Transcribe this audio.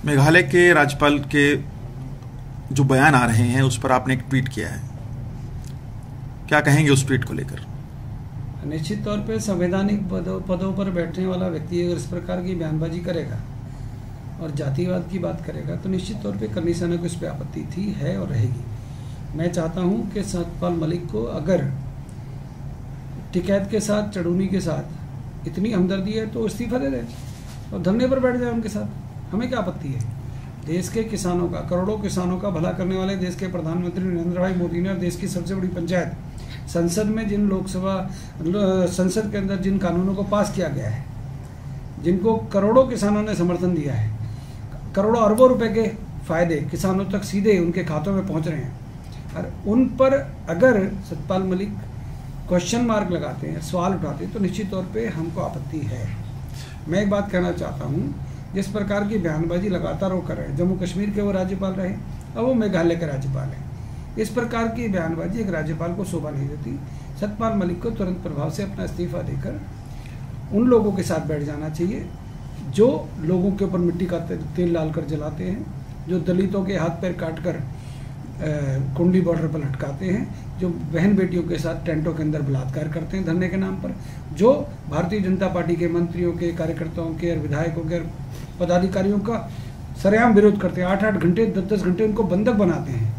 मेघालय के राज्यपाल के जो बयान आ रहे हैं उस पर आपने एक ट्वीट किया है, क्या कहेंगे उस ट्वीट को लेकर? निश्चित तौर पे संवैधानिक पदों पर बैठने वाला व्यक्ति अगर इस प्रकार की बयानबाजी करेगा और जातिवाद की बात करेगा तो निश्चित तौर पे करनी सेना को इस पर आपत्ति थी, है और रहेगी। मैं चाहता हूं कि सतपाल मलिक को अगर टिकैत के साथ, चढ़ूनी के साथ इतनी हमदर्दी है तो इस्तीफा दे दें और धरने पर बैठ जाए उनके साथ। हमें क्या आपत्ति है? देश के किसानों का, करोड़ों किसानों का भला करने वाले देश के प्रधानमंत्री नरेंद्र भाई मोदी ने और देश की सबसे बड़ी पंचायत संसद में जिन संसद के अंदर जिन कानूनों को पास किया गया है, जिनको करोड़ों किसानों ने समर्थन दिया है, करोड़ों अरबों रुपए के फायदे किसानों तक सीधे उनके खातों में पहुंच रहे हैं, और उन पर अगर सतपाल मलिक क्वेश्चन मार्क लगाते हैं, सवाल उठाते हैं तो निश्चित तौर पे हमको आपत्ति है। मैं एक बात कहना चाहता हूँ, जिस प्रकार की बयानबाजी लगातार वो कर रहे हैं, जम्मू कश्मीर के वो राज्यपाल रहे, अब वो मेघालय के राज्यपाल हैं, इस प्रकार की बयानबाजी एक राज्यपाल को शोभा नहीं देती। सतपाल मलिक को तुरंत प्रभाव से अपना इस्तीफा देकर उन लोगों के साथ बैठ जाना चाहिए जो लोगों के ऊपर मिट्टी का तेल डालकर जलाते हैं, जो दलितों के हाथ पैर काट कर कुंडी बॉर्डर पर लटकाते हैं, जो बहन बेटियों के साथ टेंटों के अंदर बलात्कार करते हैं धरने के नाम पर, जो भारतीय जनता पार्टी के मंत्रियों के, कार्यकर्ताओं के और विधायकों के और पदाधिकारियों का सरेआम विरोध करते हैं, 8-8 घंटे 10-10 घंटे उनको बंधक बनाते हैं।